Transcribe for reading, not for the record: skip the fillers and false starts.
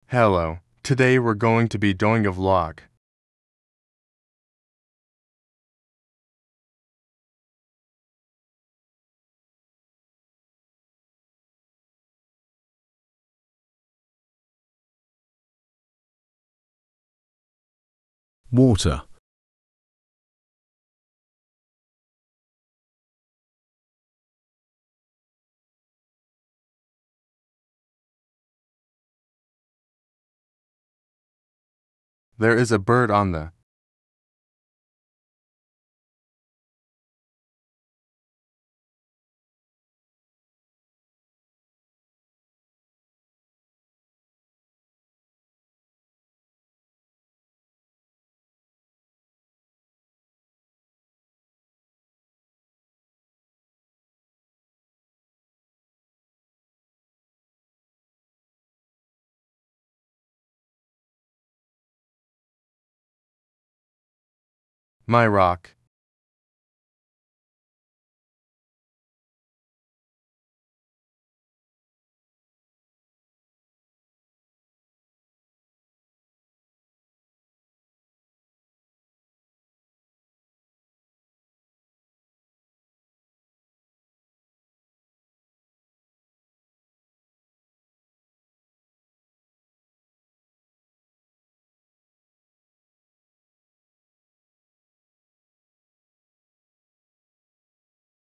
Hello. Today we're going to be doing a vlog. Water. There is a bird on the my rock.